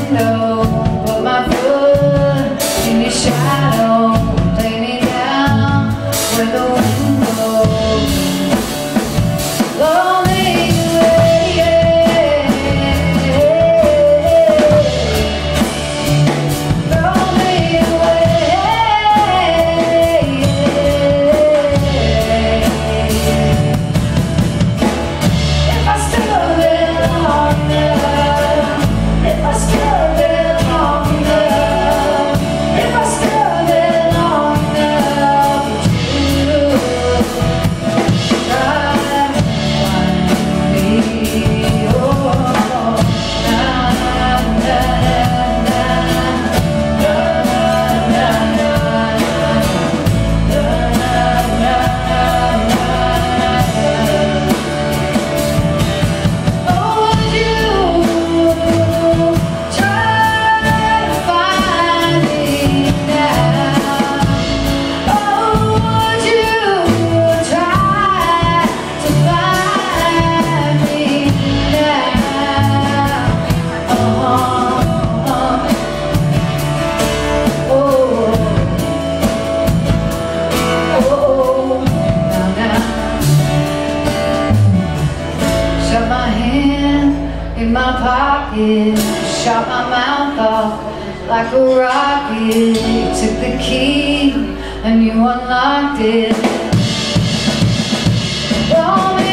window, put my foot in your shadow, lay me down where the wind blows. Blow me away, blow me away. If I still live long enough, if I still live long enough, if I still live long enough to try to find me. Oh, na na na na na na in my pocket, shot my mouth off like a rocket. You took the key and you unlocked it.